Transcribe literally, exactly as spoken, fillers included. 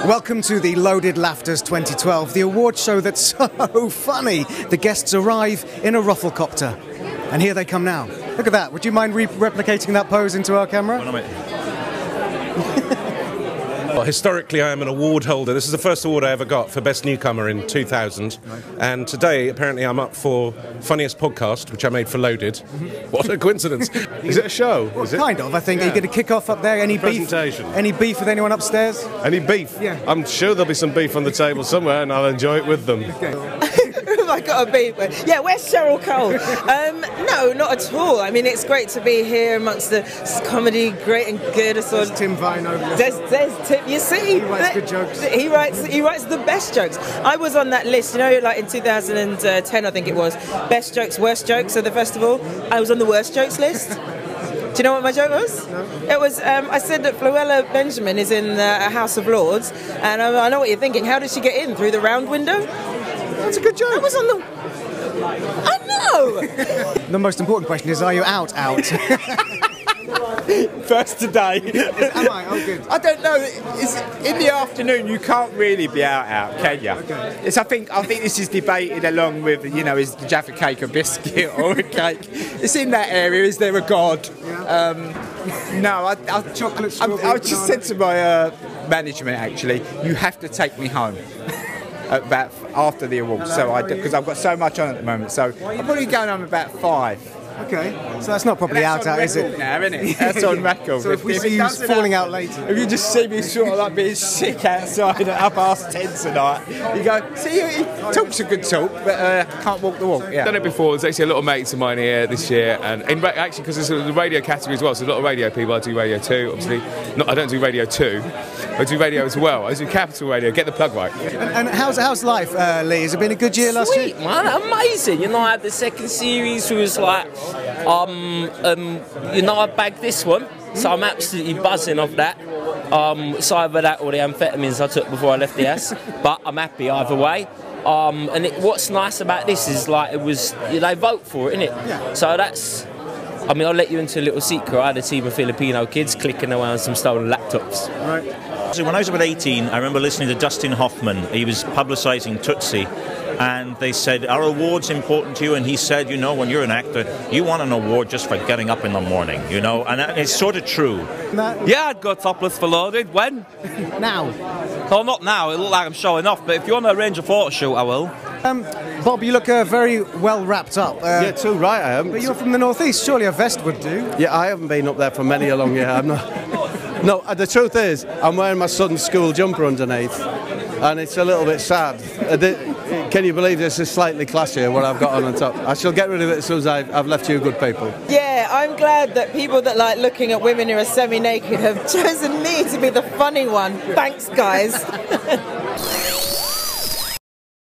Welcome to the Loaded LAFTAS twenty twelve, the award show that's so funny. The guests arrive in a rufflecopter. And here they come now. Look at that. Would you mind re replicating that pose into our camera? Well, historically, I am an award holder. This is the first award I ever got for Best Newcomer in two thousand. And today, apparently, I'm up for Funniest Podcast, which I made for Loaded. Mm-hmm. What a coincidence. Is it a show? Well, is it? Kind of, I think. Yeah. Are you going to kick off up there? Any beef? Any beef with anyone upstairs? Any beef? Yeah. I'm sure there'll be some beef on the table somewhere, and I'll enjoy it with them. Okay. Have I got a beef with? Yeah, where's Cheryl Cole? um, no, not at all. I mean, it's great to be here amongst the comedy, great and good. There's Tim Vine over there. There's, there's Tim, you see. He writes good jokes. He writes, he writes the best jokes. I was on that list, you know, like in two thousand ten, I think it was, best jokes, worst jokes of the festival. I was on the worst jokes list. Do you know what my joke was? No. It was, um, I said that Fluella Benjamin is in uh, a House of Lords, and I, I know what you're thinking. How did she get in? Through the round window? That's a good joke. I was on the... I know! The most important question is, are you out, out? First today. Am I? Oh, good. I don't know. It's in the afternoon. You can't really be out, out, can you? Okay. It's. I think. I think this is debated along with, you know, is the Jaffa cake a biscuit or a cake? It's in that area. Is there a god? Yeah. Um, no, I. I Chocolate. I, I just said to my uh, management, actually, you have to take me home. About after the awards, so I because I've got so much on at the moment, so I'm probably going on about five. Okay, so that's not properly out, out, is it? Now, isn't it? That's on record. So if we see you falling out later, if you just see me sort of like being sick outside at half past ten tonight, you go, see, he talks a good talk, but uh, can't walk the walk. Yeah. Done it before. There's actually a lot of mates of mine here this year, and in, actually because there's the radio category as well, so there's a lot of radio people. I do radio too, obviously. Not, I don't do radio two. I do radio as well. I do Capital Radio. Get the plug right. And, and how's how's life, uh, Lee? Has it been a good year last Sweet, year? man, amazing. You know, I had the second series, who was like, um, um, you know, I bagged this one, so I'm absolutely buzzing off that. Um, it's either that or the amphetamines I took before I left the house, but I'm happy either way. Um, and it, what's nice about this is like it was, they vote for it, innit? Yeah. So that's. I mean, I'll let you into a little secret. I had a team of Filipino kids clicking around some stolen laptops. Right. So when I was about eighteen, I remember listening to Dustin Hoffman. He was publicising Tootsie, and they said, "Are awards important to you?" And he said, "You know, when you're an actor, you want an award just for getting up in the morning, you know." And it's sort of true. That, yeah, I'd go topless for Loaded. When? Now. Well, not now. It look like I'm showing off. But if you want to arrange a photo shoot, I will. Um, Bob, you look uh, very well wrapped up. Uh, yeah, too right I am. But you're from the northeast. Surely a vest would do. Yeah, I haven't been up there for many a long year. I'm not. No, the truth is, I'm wearing my son's school jumper underneath, and it's a little bit sad. Uh, the, can you believe this is slightly classier, what I've got on on top? I shall get rid of it as soon as I've, I've left you good people. Yeah, I'm glad that people that like looking at women who are semi-naked have chosen me to be the funny one. Thanks, guys.